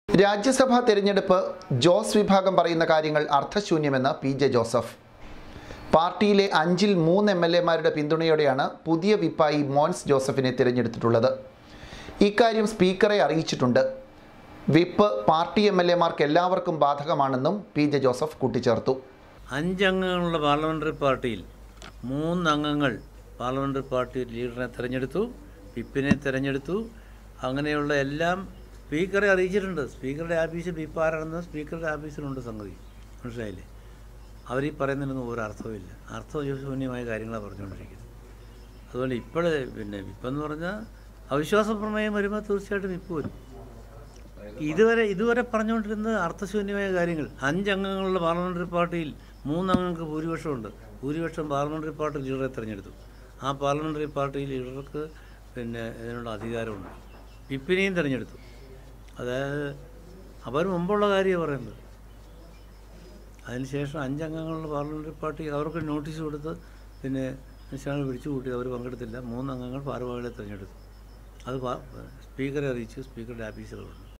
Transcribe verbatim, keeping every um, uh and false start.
രാജ്യസഭാ തെരഞ്ഞെടുപ്പ് ജോസ് വിഭാഗം പറയുന്ന കാര്യങ്ങൾ അർത്ഥശൂന്യമെന്ന് പി ജെ ജോസഫ്. പാർട്ടിയിലെ അഞ്ചിൽ മൂന്ന് എം എൽ എമാരുടെ പിന്തുണയോടെയാണ് പുതിയ വിപ്പായി മോൻസ് ജോസഫിനെ തിരഞ്ഞെടുത്തിട്ടുള്ളത്. ഇക്കാര്യം സ്പീക്കറെ അറിയിച്ചിട്ടുണ്ട്. വിപ്പ് പാർട്ടി എം എൽ എമാർക്ക് എല്ലാവർക്കും ബാധകമാണെന്നും പി ജെ ജോസഫ് കൂട്ടിച്ചേർത്തു. അഞ്ചംഗങ്ങളുള്ള പാർലമെൻ്ററി പാർട്ടിയിൽ മൂന്നംഗങ്ങൾ പാർലമെൻ്ററി പാർട്ടി ലീഡറിനെ തിരഞ്ഞെടുത്തു, വിപ്പിനെ തിരഞ്ഞെടുത്തു. അങ്ങനെയുള്ള എല്ലാം സ്പീക്കറെ അറിയിച്ചിട്ടുണ്ട്. സ്പീക്കറുടെ ആഫീസിൽ വിപ്പ് ആരാണെന്ന് സ്പീക്കറുടെ ആഫീസിലുണ്ട് സംഗതി, മനസ്സിലായില്ലേ? അവർ ഈ പറയുന്നതിനൊന്നും ഒരു അർത്ഥവുമില്ല. അർത്ഥശൂന്യമായ കാര്യങ്ങളാണ് പറഞ്ഞുകൊണ്ടിരിക്കുന്നത്. അതുപോലെ ഇപ്പോൾ പിന്നെ വിപ്പെന്ന് പറഞ്ഞാൽ അവിശ്വാസ പ്രമേയം വരുമ്പോൾ തീർച്ചയായിട്ടും വിപ്പ് വരും. ഇതുവരെ ഇതുവരെ പറഞ്ഞുകൊണ്ടിരുന്നത് അർത്ഥശൂന്യമായ കാര്യങ്ങൾ. അഞ്ചംഗങ്ങളുള്ള പാർലമെൻ്ററി പാർട്ടിയിൽ മൂന്നംഗങ്ങൾക്ക് ഭൂരിപക്ഷമുണ്ട്. ഭൂരിപക്ഷം പാർലമെൻ്ററി പാർട്ടി ലീഡറെ തിരഞ്ഞെടുത്തു. ആ പാർലമെൻ്ററി പാർട്ടി ലീഡർക്ക് പിന്നെ ഇതിനുള്ള അധികാരമുണ്ട്. വിപ്പിനെയും തിരഞ്ഞെടുത്തു. അതായത് അവർ മുമ്പുള്ള കാര്യമാണ് പറയുന്നത്. അതിനുശേഷം അഞ്ചംഗങ്ങളുള്ള പാർലമെൻ്ററി പാർട്ടി അവർക്ക് നോട്ടീസ് കൊടുത്ത് പിന്നെ നിശ്ചയങ്ങൾ വിളിച്ചു കൂട്ടി. അവർ പങ്കെടുത്തില്ല. മൂന്നംഗങ്ങൾ ഭാരവാഹികളെ തിരഞ്ഞെടുത്തു. അത് സ്പീക്കറെ അറിയിച്ചു. സ്പീക്കറുടെ ആഫീസിലുണ്ട്.